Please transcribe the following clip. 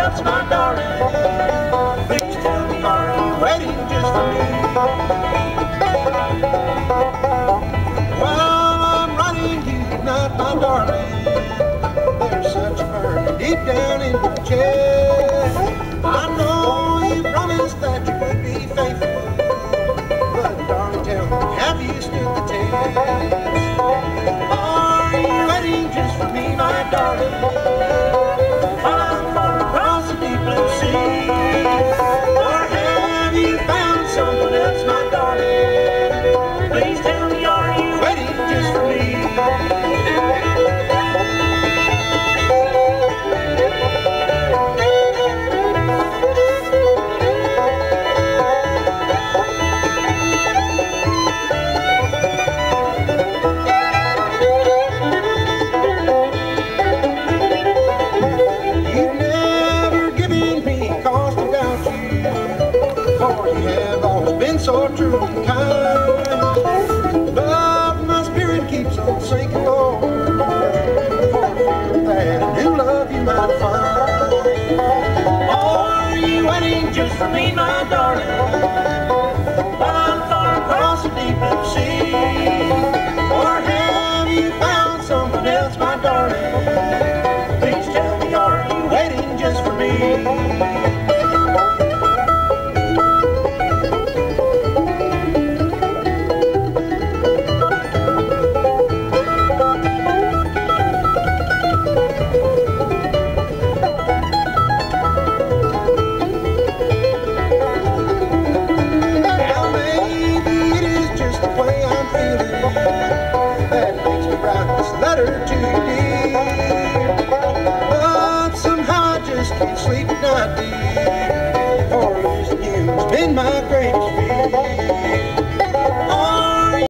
else, my darling. Please tell me, are you waiting just for me? While I'm writing you tonight, my darling, there's such a burning deep down in your chest. I know you promised that you would be faithful, but darling, tell me, have you stood the test? Are you waiting just for me, my darling? While I'm far across the deep blue sea, or have you found someone else, my darling? Please tell me, are you waiting just for me? So true and kind, but my spirit keeps on sinking low, for fear that a new love you might find. Are you waiting just for me, my darling, while I'm far across the deep blue sea? Or have you found someone else, my darling? Please tell me, are you waiting just for me? Letter to you, dear, but somehow I just can't sleep at night, dear, for losing you has been my greatest